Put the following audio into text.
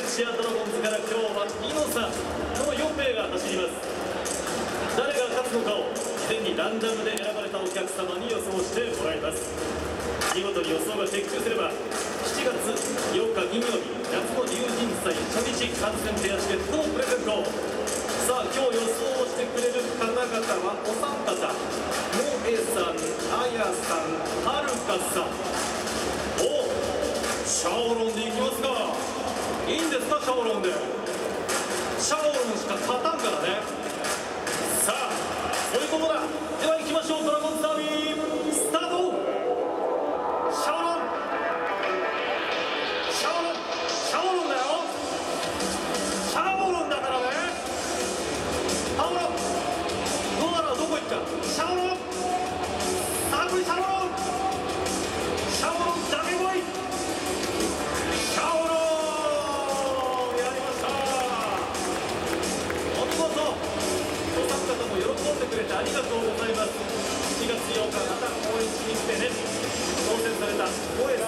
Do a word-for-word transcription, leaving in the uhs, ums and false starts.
セツシアドラゴンズから今日はイノさんのよんめいが走ります。誰が勝つのかを事前にランダムで選ばれたお客様に予想してもらいます。見事に予想が的中すればしちがつようか金曜日、夏の龍神祭初日観戦ペアチケットをプレゼント。さあ今日予想をしてくれる方々はお三方、もえさん、あやさん、はるかさん。おシャオロンでいきますか。いいんですか、シャオロンで。シャオロンしか勝たんからね。さあそういうことだ。では行きましょう。ドラゴンズダービースタート。シャオロンシャオロンシャオロンだよ。シャオロンだからね。シャオロンノアラはどこ行った。シャオロンさあこれシャオロンシャオロンダメボイシャオロンやりました。お見事。お三方も喜んでくれてありがとうございます。しちがつようかまた応援しに来てね。当選された大江